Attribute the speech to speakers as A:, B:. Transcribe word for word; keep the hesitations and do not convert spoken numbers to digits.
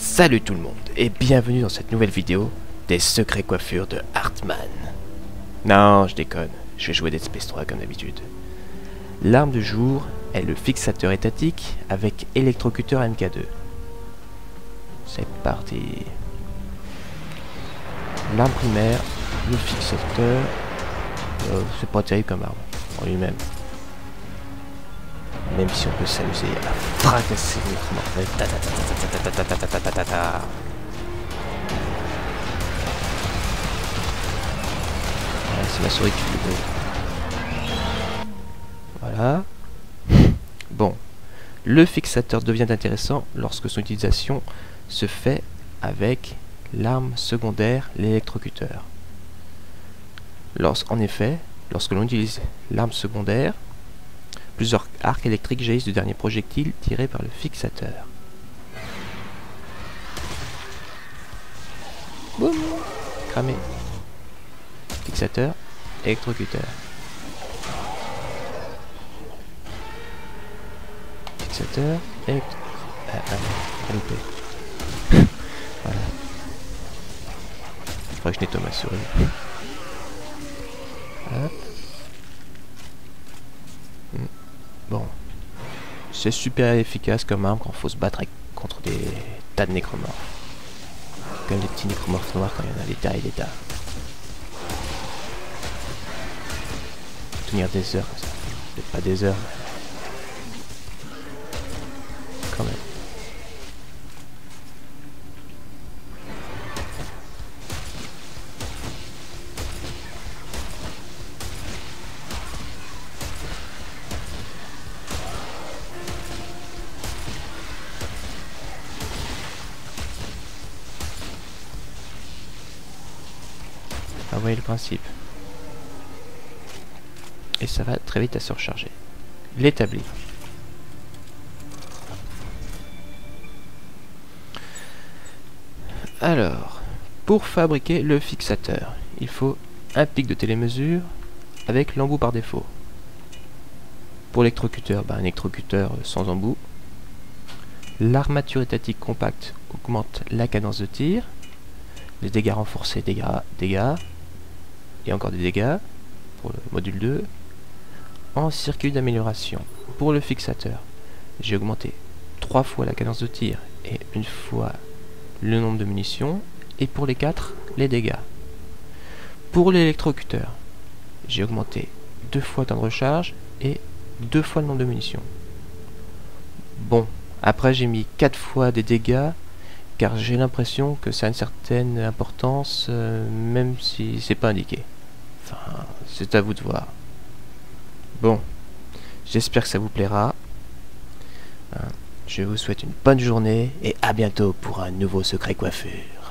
A: Salut tout le monde et bienvenue dans cette nouvelle vidéo des secrets coiffures de Hartman. Non, je déconne, je vais jouer Dead Space trois comme d'habitude. L'arme du jour est le fixateur étatique avec électrocuteur M K deux. C'est parti. L'arme primaire, le fixateur, euh, c'est pas terrible comme arme en lui-même. Même si on peut s'amuser à fracasser notre mortel. Ta ta ta ta ta ta ta ta ta ta ta ta. C'est la souris qui fait le bruit. Voilà. Bon. Le fixateur devient intéressant lorsque son utilisation se fait avec l'arme secondaire, l'électrocuteur. En effet, lorsque l'on utilise l'arme secondaire, plusieurs arcs électriques jaillissent du dernier projectile tiré par le fixateur. Boum! Cramé. Fixateur, électrocuteur. Fixateur, électrocuteur. Ah, ah, loupé. Voilà. Il faudrait que je nettoie ma souris. Hop. Bon, c'est super efficace comme arme quand il faut se battre avec, contre des tas de nécromorphes. Comme des petits nécromorphes noirs quand il y en a des tas et des tas. Faut tenir des heures comme ça. Peut-être pas des heures, mais quand même. Ah, vous voyez le principe. Et ça va très vite à se recharger. L'établi. Alors, pour fabriquer le fixateur, il faut un pic de télémesure avec l'embout par défaut. Pour l'électrocuteur, ben, un électrocuteur sans embout. L'armature étatique compacte augmente la cadence de tir. Les dégâts renforcés, dégâts, dégâts. Et encore des dégâts pour le module deux. En circuit d'amélioration, pour le fixateur, j'ai augmenté trois fois la cadence de tir et une fois le nombre de munitions, et pour les quatre, les dégâts. Pour l'électrocuteur, j'ai augmenté deux fois le temps de recharge et deux fois le nombre de munitions. Bon, après j'ai mis quatre fois des dégâts car j'ai l'impression que ça a une certaine importance, euh, même si c'est pas indiqué. Enfin, c'est à vous de voir. Bon, j'espère que ça vous plaira. Je vous souhaite une bonne journée et à bientôt pour un nouveau secret coiffure.